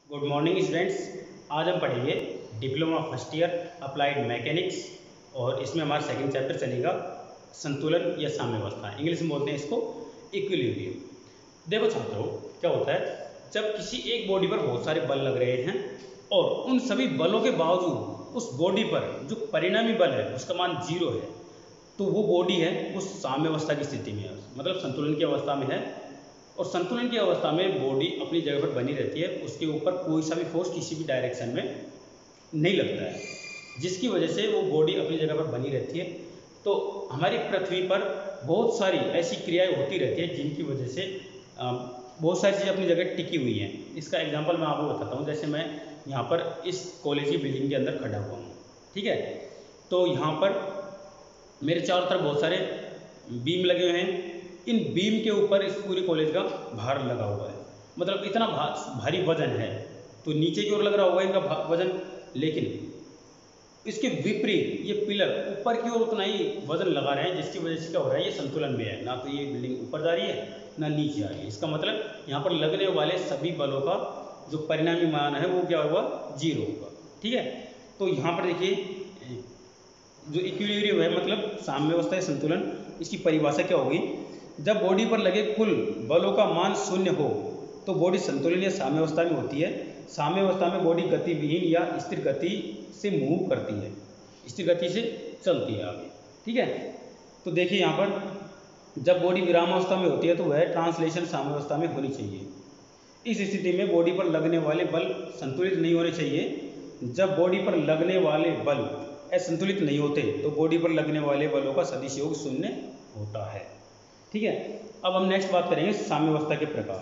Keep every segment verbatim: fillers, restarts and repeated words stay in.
Good morning students. आज हम पढ़ेंगे diploma first year applied mechanics और इसमें हमारा सेकंड चैप्टर चलेगा संतुलन या साम्यावस्था। इंग्लिश में बोलते हैं इसको इक्विलिब्रियम। देखो छात्रों, क्या होता है जब किसी एक बॉडी पर बहुत सारे बल लग रहे हैं और उन सभी बलों के बावजूद उस बॉडी पर जो परिणामी बल है उसका मान जीरो है, तो वो बॉडी है उस साम्यावस्था की स्थिति में है, मतलब संतुलन की अवस्था में है। और संतुलन की अवस्था में बॉडी अपनी जगह पर बनी रहती है, उसके ऊपर कोई सा भी फोर्स किसी भी डायरेक्शन में नहीं लगता है, जिसकी वजह से वो बॉडी अपनी जगह पर बनी रहती है। तो हमारी पृथ्वी पर बहुत सारी ऐसी क्रियाएं होती रहती है जिनकी वजह से बहुत सारी चीज़ें अपनी जगह टिकी हुई हैं। इसका एग्जांपल मैं आपको बताता हूँ। जैसे मैं यहाँ पर इस कॉलेज की बिल्डिंग के अंदर खड़ा हुआ हूँ, ठीक है। तो यहाँ पर मेरे चारों तरफ बहुत सारे बीम लगे हुए हैं। इन बीम के ऊपर इस पूरे कॉलेज का भार लगा हुआ है, मतलब इतना भा, भारी वजन है, तो नीचे की ओर लग रहा होगा इनका वजन, लेकिन इसके विपरीत ये पिलर ऊपर की ओर उतना ही वजन लगा रहे हैं, जिसकी वजह से क्या हो रहा है, ये संतुलन में है। ना तो ये बिल्डिंग ऊपर जा रही है ना नीचे आ रही है। इसका मतलब यहाँ पर लगने वाले सभी बलों का जो परिणामी मान है वो क्या होगा, जीरो होगा, ठीक है। तो यहाँ पर देखिए जो इक्विलिब्रियम है, मतलब साम्यावस्था या संतुलन, इसकी परिभाषा क्या होगी। जब बॉडी पर लगे कुल बलों का मान शून्य हो तो बॉडी संतुलन या साम्यावस्था में होती है। साम्यावस्था में बॉडी गतिविहीन या स्थिर गति से मूव करती है, स्थिर गति से चलती है आगे, ठीक है। तो देखिए यहाँ पर जब बॉडी विरामावस्था में होती है तो वह ट्रांसलेशन साम्यावस्था में होनी चाहिए। इस स्थिति में बॉडी पर लगने वाले बल संतुलित नहीं होने चाहिए। जब बॉडी पर लगने वाले बल असंतुलित नहीं होते तो बॉडी पर लगने वाले बलों का सदिश योग शून्य होता है, ठीक है। अब हम नेक्स्ट बात करेंगे साम्यावस्था के प्रकार।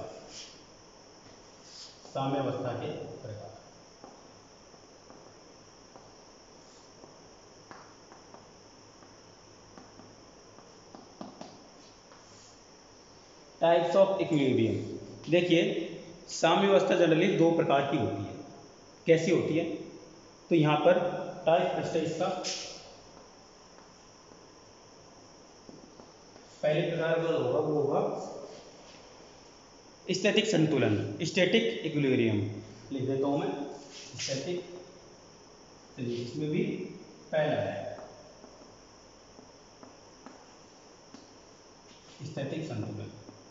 साम्यावस्था के प्रकार टाइप्स ऑफ इक्विलिब्रियम। देखिए साम्यावस्था जनरली दो प्रकार की होती है। कैसी होती है, तो यहाँ पर टाइप फर्स्ट है इसका। पहले प्रकार जो होगा वो होगा स्टैटिक संतुलन, स्टैटिक इक्विलिब्रियम। लिख देता हूं मैं स्टैटिक। चलिए इसमें भी पहला है स्टैटिक संतुलन।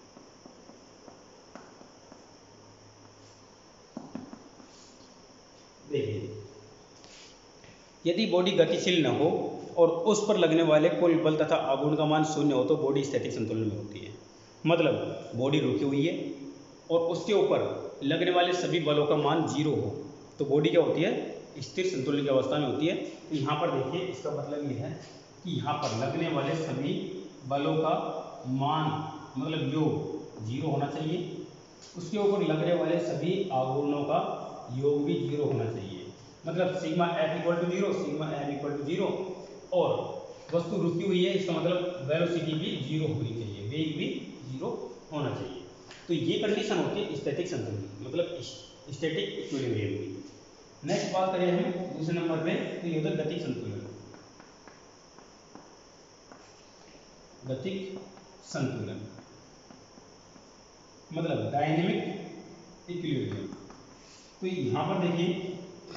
देखिए यदि बॉडी गतिशील न हो और उस पर लगने वाले कुल बल तथा आघूर्ण का मान शून्य हो तो बॉडी स्टैटिक संतुलन में होती है। मतलब बॉडी रुकी हुई है और उसके ऊपर लगने वाले सभी बलों का मान जीरो हो तो बॉडी क्या होती है, स्थिर संतुलन की अवस्था में होती है। तो यहाँ पर देखिए इसका मतलब ये है कि यहाँ पर लगने वाले सभी बलों का मान मतलब योग जीरो होना चाहिए। उसके ऊपर लगने वाले सभी आघूर्णों का योग भी जीरो होना चाहिए। मतलब sigma F equal to zero, sigma M equal to zero, और वस्तु रुकी हुई है, इसका मतलब वेलोसिटी भी जीरो होनी चाहिए, वेग भी जीरो होना चाहिए। तो ये कंडीशन होती है स्टैटिक संतुलन, मतलब स्टैटिक इक्विलिब्रियम की। नेक्स्ट बात करें हम दूसरे नंबर पे, तो ये होता है गतिक संतुलन। गतिक संतुलन मतलब डायनेमिक इक्विलिब्रियम। तो यहाँ पर देखिए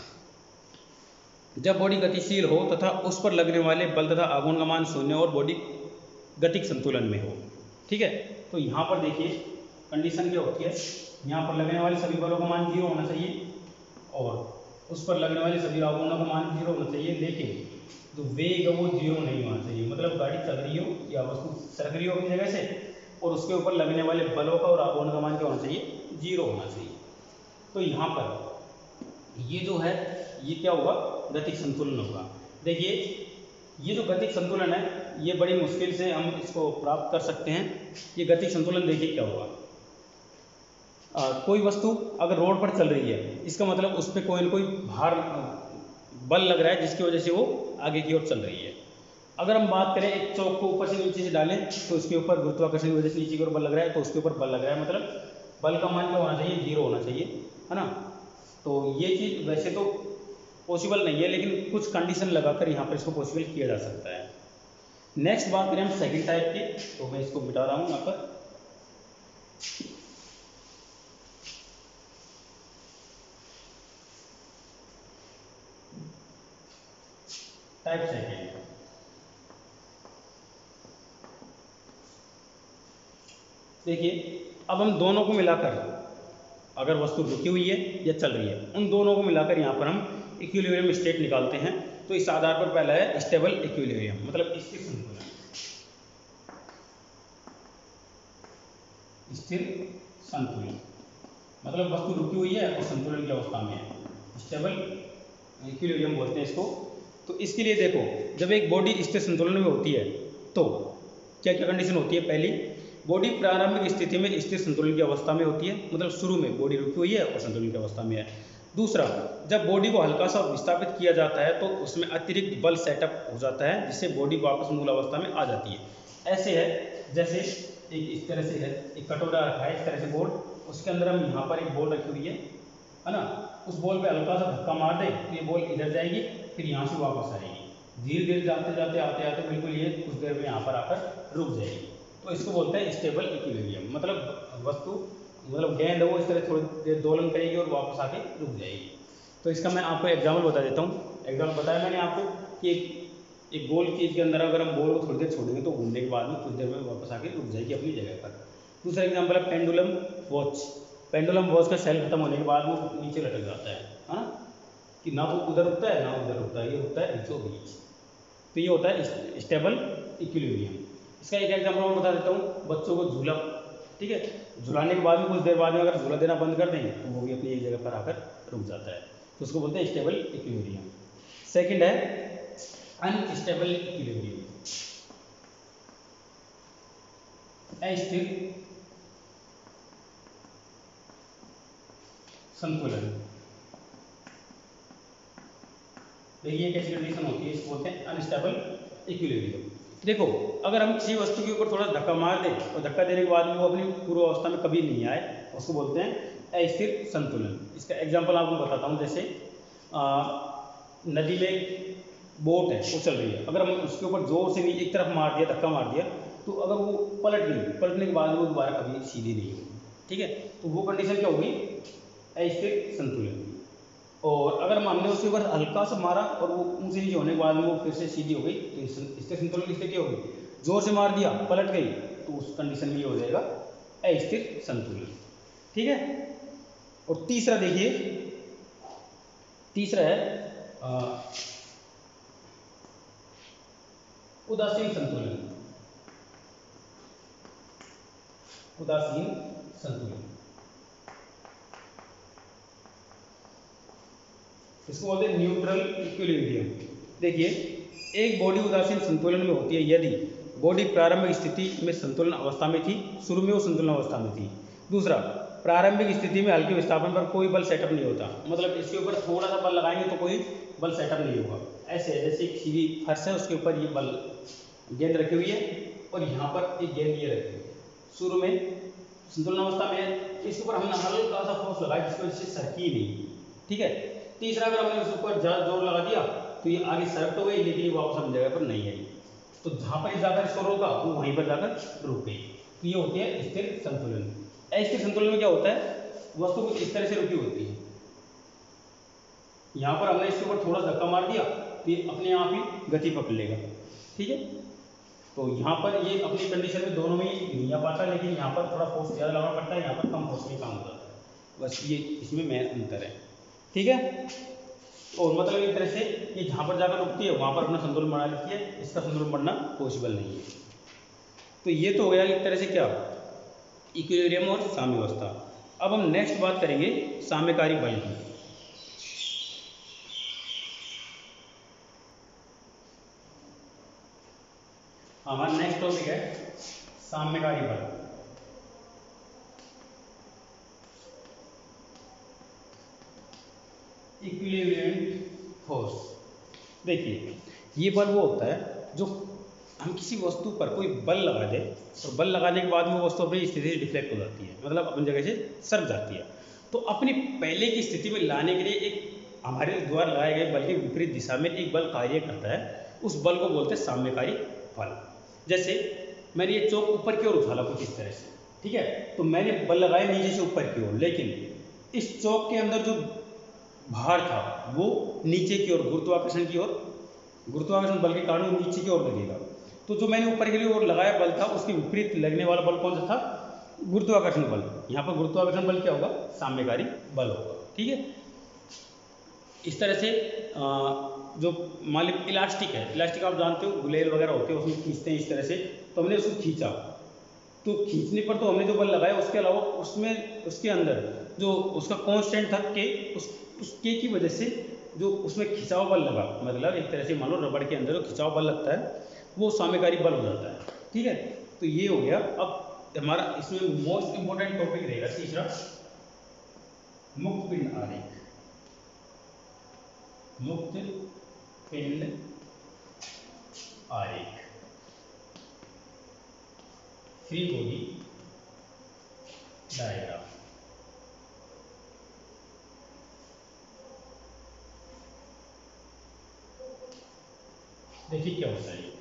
जब बॉडी गतिशील हो तथा उस पर लगने वाले बल तथा आघूर्ण का मान शून्य और बॉडी गतिक संतुलन में हो, ठीक है। तो यहाँ पर देखिए कंडीशन क्या होती है, यहाँ पर लगने वाले सभी बलों का मान जीरो होना चाहिए और उस पर लगने वाले सभी आघूर्णों का मान जीरो होना चाहिए, लेकिन जो वेग है वो जीरो नहीं होना चाहिए। मतलब गाड़ी चल रही हो या वस्तु सरक रही हो अपनी जगह से और उसके ऊपर लगने वाले बलों का और आघूर्ण का मान क्या होना चाहिए, जीरो होना चाहिए। तो यहाँ पर ये जो है ये क्या होगा, गतिक संतुलन होगा। देखिए ये जो गतिक संतुलन है ये बड़ी मुश्किल से हम इसको प्राप्त कर सकते हैं। ये गतिक संतुलन देखिए क्या होगा, आ, कोई वस्तु अगर रोड पर चल रही है, इसका मतलब उस पर कोई ना कोई भार बल लग रहा है जिसकी वजह से वो आगे की ओर चल रही है। अगर हम बात करें एक चौक को ऊपर से नीचे से डालें तो उसके ऊपर गुरुत्वाकर्षण की वजह से नीचे की ओर बल लग रहा है, तो उसके ऊपर बल लग रहा है, मतलब बल का मान क्या होना चाहिए, जीरो होना चाहिए, है ना। तो ये चीज़ वैसे तो पॉसिबल नहीं है, लेकिन कुछ कंडीशन लगाकर यहाँ पर इसको पॉसिबल किया जा सकता है। नेक्स्ट बात करें हम सेकंड टाइप की, तो मैं इसको मिटा रहा हूँ यहाँ पर। Type second. देखिए अब हम दोनों को मिलाकर, अगर वस्तु रुकी हुई है या चल रही है, उन दोनों को मिलाकर यहाँ पर हम इक्विलिब्रियम स्टेट निकालते हैं। तो इस आधार पर पहला है स्टेबल इक्विलिब्रियम, मतलब स्थिर संतुलन। स्थिर संतुलन मतलब वस्तु रुकी हुई है और संतुलन की अवस्था में है, स्टेबल इक्विलिब्रियम बोलते हैं इसको। तो इसके लिए देखो, जब एक बॉडी स्थिर संतुलन में होती है तो क्या क्या कंडीशन होती है। पहली, बॉडी प्रारंभिक स्थिति में स्थिर संतुलन की अवस्था में होती है, मतलब शुरू में बॉडी रुकी हुई है और संतुलन की अवस्था में है। दूसरा, जब बॉडी को हल्का सा विस्थापित किया जाता है तो उसमें अतिरिक्त बल सेटअप हो जाता है, जिससे बॉडी वापस मूल अवस्था में आ जाती है। ऐसे है जैसे एक इस तरह से है, एक कटोरा रखा है इस तरह से बोर्ड, उसके अंदर हम यहाँ पर एक बॉल रखी हुई है है ना, उस बॉल पे हल्का सा धक्का मार दे तो ये बॉल इधर जाएगी, फिर यहाँ से वापस आएगी। धीरे धीरे जाते जाते आते आते बिल्कुल ये कुछ देर में यहाँ पर आकर रुक जाएगी। तो इसको बोलते हैं स्टेबल इक्विलिब्रियम, मतलब वस्तु मतलब गेंद है वो इस तरह थोड़ी देर दोलन करेगी और वापस आके रुक जाएगी। तो इसका मैं आपको एग्जाम्पल बता देता हूँ। एग्जाम्पल बताया मैंने आपको कि एक एक गोल चीज़ के अंदर अगर हम बॉल को थोड़ी देर छोड़ेंगे तो घूमने के बाद में कुछ देर में वापस आके रुक जाएगी अपनी जगह पर। दूसरा एग्जाम्पल है पेंडुलम वॉच। पेंडुलम वॉच का सेल खत्म होने के बाद वो नीचे लटक जाता है है ना, कि ना तो उधर रुकता है ना उधर रुकता है, ये रुकता है बीचों बीच। तो ये होता है स्टेबल इक्विलिब्रियम। इसका एक एग्जाम्पल मैं बता देता हूँ, बच्चों को झूला, ठीक है, झुलाने के बाद में कुछ देर बाद में अगर झूला देना बंद कर देंगे तो वो भी अपनी एक जगह पर आकर रुक जाता है, तो उसको बोलते हैं स्टेबल इक्विलिब्रियम। सेकंड है अनस्टेबल इक्विलिब्रियम, अस्थिर संतुलन। देखिए कैसी कंडीशन होती है, इसको बोलते हैं अनस्टेबल इक्विलिब्रियम। देखो अगर हम किसी वस्तु के ऊपर थोड़ा धक्का मार दें और धक्का देने के बाद में वो अपनी पूर्व अवस्था में कभी नहीं आए, उसको बोलते हैं अस्थिर संतुलन। इसका एग्जांपल आपको बताता हूँ। जैसे आ, नदी में बोट है, वो चल रही है, अगर हम उसके ऊपर जोर से नहीं एक तरफ मार दिया, धक्का मार दिया, तो अगर वो पलट गई, पलटने के बाद वो दोबारा कभी सीधी नहीं होगी, ठीक है। तो वो कंडीशन क्या होगी, अस्थिर संतुलन। और अगर हमने उसके ऊपर हल्का सा मारा और वो ऊंची नीचे होने के बाद में वो फिर से सीधी हो गई, तो स्थिर संतुलन की स्थिति होगी। जोर से मार दिया, पलट गई, तो उस कंडीशन में ये हो जाएगा अस्थिर संतुलन, ठीक है। और तीसरा देखिए, तीसरा है आ, उदासीन संतुलन। उदासीन संतुलन इसको बोलते हैं न्यूट्रल इक्विलिब्रियम। देखिए एक बॉडी उदासीन संतुलन में होती है यदि बॉडी प्रारंभिक स्थिति में संतुलन अवस्था में थी, शुरू में वो संतुलन अवस्था में थी। दूसरा, प्रारंभिक स्थिति में हल्के विस्थापन पर कोई बल सेटअप नहीं होता, मतलब इसके ऊपर थोड़ा सा बल लगाएंगे तो कोई बल सेटअप नहीं होगा। ऐसे है जैसे एक सीधी फर्श है, उसके ऊपर ये बल गेंद रखी हुई है और यहाँ पर एक गेंद ये रखी हुई है, शुरू में संतुलन अवस्था में है, इसके ऊपर हमने हल्का सा फोर्स लगाया जिसकी वजह से सरकी नहीं, ठीक है। तीसरा, अगर हमने उसके ऊपर ज़्यादा जोर लगा दिया तो ये आगे सरक तो गई लेकिन ये वापस अपनी जगह पर नहीं आई, तो जहाँ पर जाकर इसको रोका वो वहीं पर जाकर रुक गई। तो ये होती है स्थिर संतुलन। अस्थिर संतुलन में क्या होता है, वस्तु कुछ इस तरह से रुकी होती है, यहाँ पर हमने इसके ऊपर थोड़ा धक्का मार दिया तो ये अपने आप ही गति पकड़ लेगा, ठीक है। तो यहाँ पर ये अपनी कंडीशन में दोनों में नहीं आ पाता, लेकिन यहाँ पर थोड़ा फोर्स ज़्यादा लगाना पड़ता है, यहाँ पर कम फोर्स में काम हो जाता है, बस ये इसमें मेन अंतर है, ठीक है। और मतलब एक तरह से ये जहाँ पर जाकर रुकती है वहाँ पर अपना संतुलन बना लेती है, इसका संतुलन बनना पॉसिबल नहीं है। तो ये तो हो गया एक तरह से क्या, इक्विलिब्रियम और साम्यावस्था। अब हम नेक्स्ट बात करेंगे साम्यकारी बल की। हमारा नेक्स्ट टॉपिक है साम्यकारी बल। Equilibrium force. देखिए ये बल वो होता है जो हम किसी वस्तु पर कोई बल लगा दे और बल लगाने के बाद में वो वस्तु अपनी स्थिति से डिफ्लेक्ट हो जाती है, मतलब अपनी जगह से सरक जाती है। तो अपनी पहले की स्थिति में लाने के लिए एक हमारे द्वारा लगाए गए बल के विपरीत दिशा में एक बल कार्य करता है, उस बल को बोलते हैं साम्यकारी बल। जैसे मैंने ये चौक ऊपर की ओर उछाला कुछ इस तरह से, ठीक है, तो मैंने बल लगाया नीचे से ऊपर की ओर, लेकिन इस चौक के अंदर जो भार था वो नीचे की ओर गुरुत्वाकर्षण की ओर गुरुत्वाकर्षण बल के कारण वो नीचे की ओर लगेगा। तो जो मैंने ऊपर के लिए ओर लगाया बल था उसके विपरीत लगने वाला बल कौन सा था? गुरुत्वाकर्षण बल। यहाँ पर गुरुत्वाकर्षण बल क्या होगा? साम्यकारी बल होगा। ठीक है, इस तरह से जो मान ली इलास्टिक है, इलास्टिक आप जानते हो गुलेल वगैरह होते हैं उसमें खींचते हैं इस तरह से, तो हमने उसको खींचा, तो खींचने पर तो हमने जो बल लगाया उसके अलावा उसमें उसके अंदर जो उसका कांस्टेंट था के, उस उस के की वजह से जो उसमें खिंचाव बल लगा, मतलब एक तरह से मान लो रबड़ के अंदर जो खिंचाव बल लगता है वो साम्यकारी बल हो जाता है। ठीक है, तो ये हो गया। अब हमारा इसमें मोस्ट इंपॉर्टेंट टॉपिक रहेगा तीसरा, मुक्त पिंड आरेख। मुक्त पिंड आरेख, फ्री बॉडी डायग्राम। देखिए क्या होता है, ये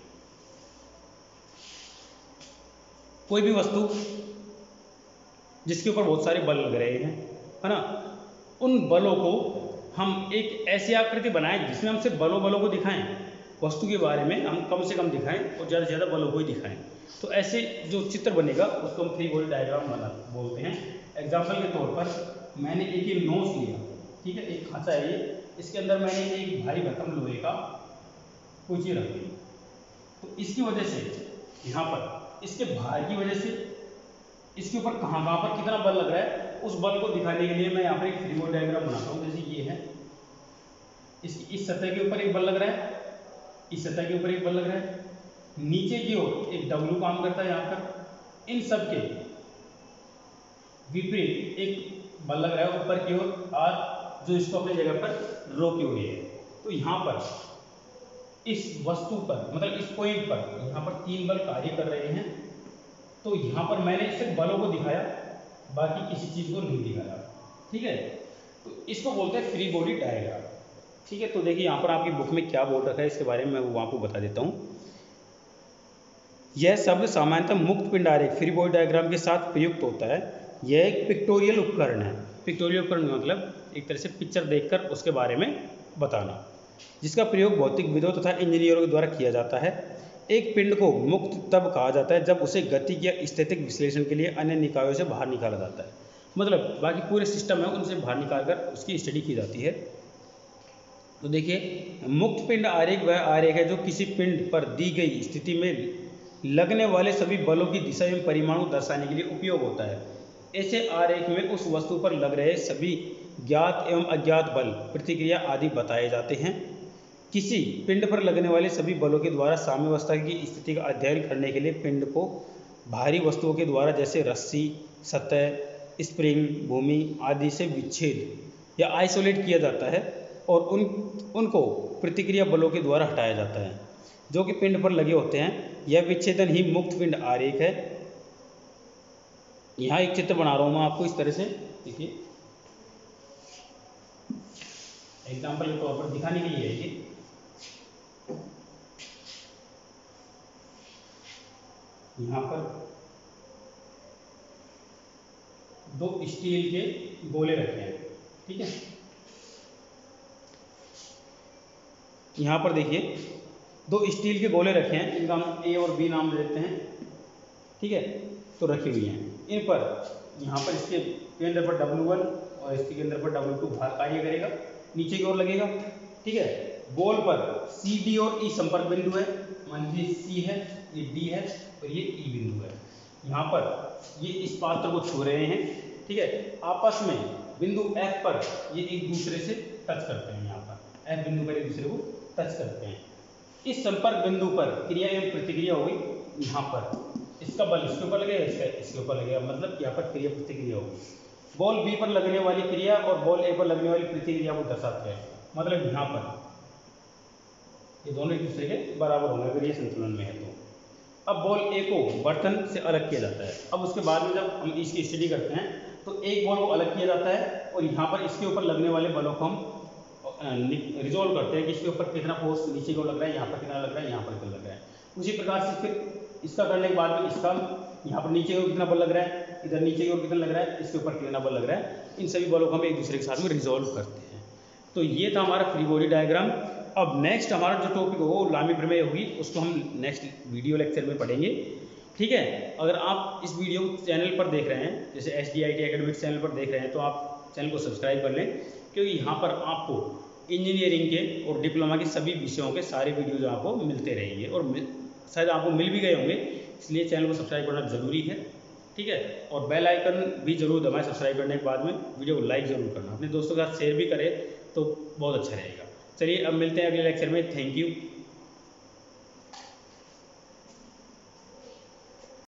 कोई भी वस्तु जिसके ऊपर बहुत सारे बल लग रहे हैं, है ना, उन बलों को हम एक ऐसी आकृति बनाएं जिसमें हम सिर्फ बलों बलों को दिखाएं, वस्तु के बारे में हम कम से कम दिखाएं और ज़्यादा से ज़्यादा बलों को ही दिखाएं। तो ऐसे जो चित्र बनेगा उसको हम फ्री बॉडी डायग्राम बना बोलते हैं। एग्जाम्पल के तौर पर मैंने एक ये नोज लिया, ठीक है, एक खांचा है ये, इसके अंदर मैंने एक भारी भरकम लोहे का कोई चीज रख दी, तो इसकी वजह से यहाँ पर इसके भार की वजह से इसके ऊपर कहाँ कहाँ पर कितना बल लग रहा है उस बल को दिखाने के लिए मैं यहाँ पर एक फ्री बॉडी डायग्राम बनाता हूँ। जैसे ये है, इस इस सतह के ऊपर एक बल लग रहा है, इस सतह के ऊपर एक बल लग रहा है, नीचे की ओर एक डब्ल्यू काम करता है यहाँ पर, इन सब के विपरीत एक बल लग रहा है ऊपर की ओर आर, जो इसको अपनी जगह पर रोके हुए है। तो यहाँ पर इस वस्तु पर मतलब इस पॉइंट पर यहाँ पर तीन बल कार्य कर रहे हैं। तो यहाँ पर मैंने सिर्फ बलों को दिखाया, बाकी किसी चीज को नहीं दिखाया। ठीक है, तो इसको बोलते हैं फ्री बॉडी डायग्राम। ठीक है, तो देखिए यहाँ पर आपकी बुक में क्या बोल रखा है इसके बारे में मैं वो आपको बता देता हूँ। यह शब्द सामान्यतः मुक्त पिंड आरेख फ्री बॉडी डायग्राम के साथ प्रयुक्त होता है। यह एक पिक्टोरियल उपकरण है। पिक्टोरियल उपकरण मतलब एक तरह से पिक्चर देखकर उसके बारे में बताना, जिसका प्रयोग भौतिकविदों तथा इंजीनियरों के द्वारा किया जाता है। एक पिंड को मुक्त तब कहा जाता है जब उसे गतिक या स्थितिक विश्लेषण के लिए अन्य निकायों से बाहर निकाला जाता है, मतलब बाकी पूरे सिस्टम है उनसे बाहर निकालकर उसकी स्टडी की जाती है। तो देखिए, मुक्त पिंड आरेख वह आरेख है जो किसी पिंड पर दी गई स्थिति में लगने वाले सभी बलों की दिशा एवं परिमाण को दर्शाने के लिए उपयोग होता है। ऐसे आरेख में उस वस्तु पर लग रहे सभी ज्ञात एवं अज्ञात बल, प्रतिक्रिया आदि बताए जाते हैं। किसी पिंड पर लगने वाले सभी बलों के द्वारा साम्यावस्था की स्थिति का अध्ययन करने के लिए पिंड को भारी वस्तुओं के द्वारा जैसे रस्सी, सतह, स्प्रिंग, भूमि आदि से विच्छेद या आइसोलेट किया जाता है और उन उनको प्रतिक्रिया बलों के द्वारा हटाया जाता है जो कि पिंड पर लगे होते हैं। यह विच्छेदन ही मुक्त पिंड आरेख है। यहाँ एक चित्र बना रहा हूँ मैं आपको इस तरह से, देखिए एग्जाम्पल के तौर पर दिखाने के लिए है ये। यहाँ पर दो स्टील के गोले रखे हैं, ठीक है। यहाँ पर देखिए दो स्टील के गोले रखे हैं, इनका हम ए और बी नाम देते हैं, ठीक है। तो रखी हुई हैं इन पर, यहाँ पर इसके केंद्र पर डब्ल्यू वन और इसके केंद्र पर डब्ल्यू टू भार कार्य करेगा, नीचे की ओर लगेगा, ठीक है। गोल पर सी डी और ई संपर्क बिंदु है, मान लीजिए सी है, ये डी है और ये ई बिंदु है। यहाँ पर ये इस पात्र को छू रहे हैं, ठीक है। आपस में बिंदु एफ पर ये एक दूसरे से टच करते हैं, यहाँ पर एफ बिंदु पर एक दूसरे को टच करते हैं। इस संपर्क बिंदु पर क्रिया एवं प्रतिक्रिया होगी। यहाँ पर इसका बल इसके ऊपर लगेगा, इसका इसके ऊपर लगेगा, मतलब यहाँ पर क्रिया प्रतिक्रिया होगी। बॉल बी पर लगने वाली क्रिया और बॉल ए पर लगने वाली प्रतिक्रिया को दर्शाते हैं, मतलब यहाँ पर ये दोनों एक दूसरे के बराबर होंगे अगर ये संतुलन में है तो। अब बॉल ए को बर्तन से अलग किया जाता है। अब उसके बाद में जब हम इसकी स्टडी करते हैं तो एक बॉल को अलग किया जाता है और यहाँ पर इसके ऊपर लगने वाले बलों को हम रिजोल्व करते हैं कि इसके ऊपर कितना फोर्स नीचे को लग रहा है, यहाँ पर कितना लग रहा है, यहाँ पर कितना लग रहा है। उसी प्रकार से फिर इसका करने के बाद में इसका यहाँ पर नीचे की ओर कितना बल लग रहा है, इधर नीचे की ओर कितना लग रहा है, इसके ऊपर कितना बल लग रहा है, इन सभी बलों को हम एक दूसरे के साथ में रिजोल्व करते हैं। तो ये था हमारा फ्री बॉडी डायग्राम। अब नेक्स्ट हमारा जो टॉपिक हो वो लामी प्रमेय होगी, उसको हम नेक्स्ट वीडियो लेक्चर में पढ़ेंगे। ठीक है, अगर आप इस वीडियो चैनल पर देख रहे हैं, जैसे S D I T academics channel पर देख रहे हैं, तो आप चैनल को सब्सक्राइब कर लें, क्योंकि यहाँ पर आपको इंजीनियरिंग के और डिप्लोमा के सभी विषयों के सारे वीडियोज आपको मिलते रहेंगे और शायद आपको मिल भी गए होंगे, इसलिए चैनल को सब्सक्राइब करना ज़रूरी है। ठीक है, और बेल आइकन भी जरूर दबाएं सब्सक्राइब करने के बाद में, वीडियो को लाइक ज़रूर करना, अपने दोस्तों के साथ शेयर भी करें तो बहुत अच्छा रहेगा। चलिए अब मिलते हैं अगले लेक्चर में। Thank you.